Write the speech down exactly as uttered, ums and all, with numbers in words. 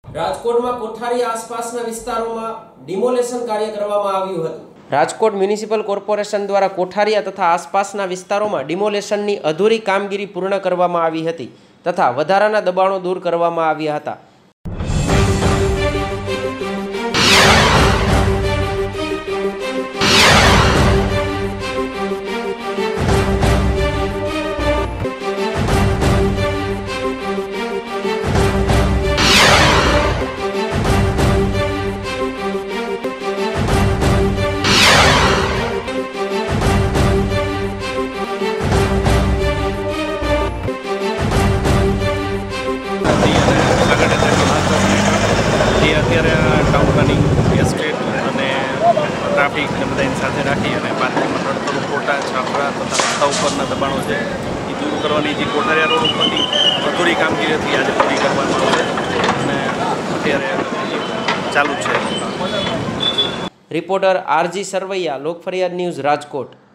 રાજકોટમાં કોઠારી આસપાસના વિસ્તારોમાં ડિમોલેશન કાર્ય કરવામાં આવ્યું હતું। રાજકોટ મ્યુનિસિપલ કોર્પોરેશન દ્વારા કોઠારીયા તથા આસપાસના વિસ્તારોમાં ડિમોલેશનની અધૂરી કામગીરી પૂર્ણ કરવામાં આવી હતી તથા વધારાના દબાણો દૂર કરવામાં આવ્યા હતા। અત્યારે ટાઉન પ્લાનિંગ એસ્ટેટ અને ટ્રાફિક ને બધાની સાથે રાખી અને પાર્કિંગમાં નડતરો ખોટા છાપરા તથા રસ્તા ઉપરના દબાણો છે એ દૂર કરવાની જે કોઠારીયા રોડ ઉપરની અધૂરી કામગીરી હતી આજે પૂરી કરવામાં આવશે અને અત્યારે ચાલુ છે। રિપોર્ટર આરજી સરવૈયા, લોક ફરિયાદ ન્યૂઝ, રાજકોટ।